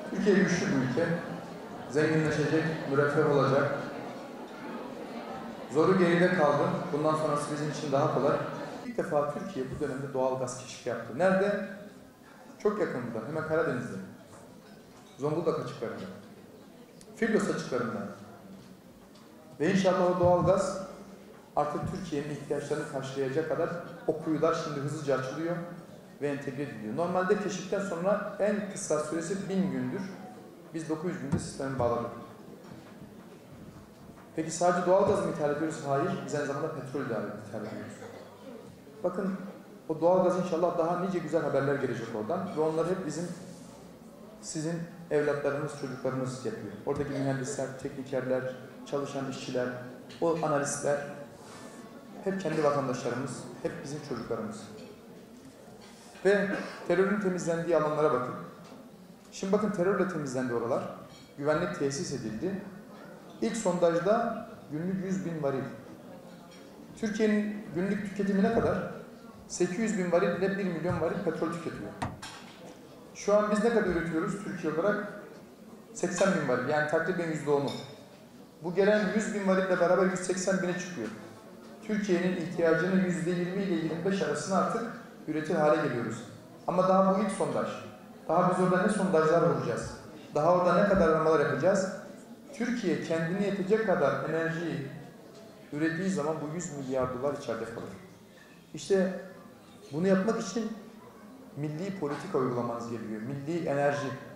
Türkiye güçlü bir ülke. Zenginleşecek, müreffeh olacak. Zoru geride kaldı. Bundan sonrası bizim için daha kolay. İlk defa Türkiye bu dönemde doğal gaz keşfi yaptı. Nerede? Çok yakın burada. Hemen Karadeniz'de. Zonguldak açıklarında. Filos açıklarında. Ve inşallah o doğal gaz artık Türkiye'nin ihtiyaçlarını karşılayacak kadar o kuyular şimdi hızlıca açılıyor ve entegre ediliyor. Normalde keşiften sonra en kısa süresi 1000 gündür. Biz 900 günde sistemi bağladık. Peki sadece doğal gaz mı ithal ediyoruz? Hayır. Biz aynı zamanda petrol ithal ediyoruz. Bakın o doğal gaz inşallah daha nice güzel haberler gelecek oradan ve onları hep sizin evlatlarınız, çocuklarınız yapıyor. Oradaki mühendisler, teknikerler, çalışan işçiler, o analistler hep kendi vatandaşlarımız, hep bizim çocuklarımız. Ve terörün temizlendiği alanlara bakın. Şimdi bakın terörle temizlendi oralar. Güvenlik tesis edildi. İlk sondajda günlük 100.000 varil. Türkiye'nin günlük tüketimi ne kadar? 800.000 varil ile 1 milyon varil petrol tüketiyor. Şu an biz ne kadar üretiyoruz Türkiye olarak? 80.000 varil, yani takriben %10'u. Bu gelen 100.000 varille beraber 180.000'e çıkıyor. Türkiye'nin ihtiyacının %20 ile 25 arasında artık üretir hale geliyoruz. Ama daha bu ilk sondaj. Daha biz orada ne sondajlar vuracağız? Daha orada ne kadar aramalar yapacağız? Türkiye kendine yetecek kadar enerjiyi ürettiği zaman bu 100 milyar dolar içeride kalır. İşte bunu yapmak için milli politika uygulamanız gerekiyor. Milli enerji.